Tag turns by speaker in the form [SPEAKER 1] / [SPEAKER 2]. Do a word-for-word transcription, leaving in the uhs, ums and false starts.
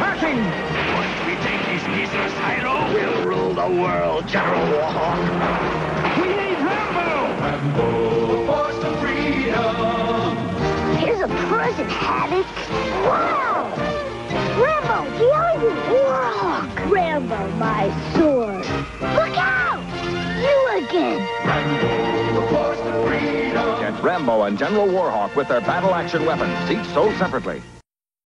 [SPEAKER 1] attacking!
[SPEAKER 2] Once we take these pieces of silo, we'll rule the world, General Warhawk.
[SPEAKER 1] We need Rambo!
[SPEAKER 3] Rambo, the force of freedom.
[SPEAKER 4] Here's a present, Havoc. Wow! Rambo, the Iron Warhawk. Rambo, my sword. Look out! You again.
[SPEAKER 3] Rambo, the force of freedom.
[SPEAKER 5] Get Rambo and General Warhawk with their battle action weapons, each sold separately.